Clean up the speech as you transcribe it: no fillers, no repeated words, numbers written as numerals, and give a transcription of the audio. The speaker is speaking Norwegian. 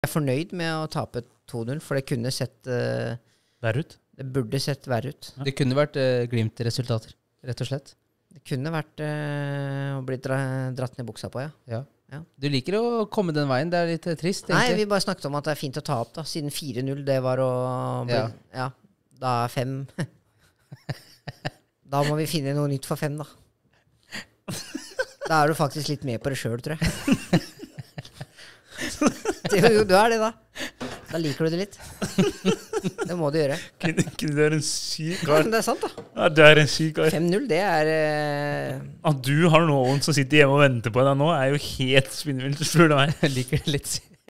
Jeg er fornøyd med å tape 2-0, for det kunne sett verre ut. Det burde sett verre ut. Det kunne vært Glimt-resultater, rett og slett. Det kunne vært å bli dratt ned buksa på, ja. Du liker å komme den veien, det er litt trist, egentlig. Nei, vi bare snakket om at det er fint å ta opp, da. Siden 4-0, det var å bli, da er 5. Da må vi finne noe nytt for 5, da. Da er du faktisk litt med på det selv, tror jeg. Du er det, da. Da liker du det litt. Det må du gjøre. Du er en syk kar. Det er sant, da. Ja, du er en syk kar. 5-0, det er At du har noen som sitter hjemme og venter på deg nå, er jo helt spinnvilt, spør du meg. Jeg liker det litt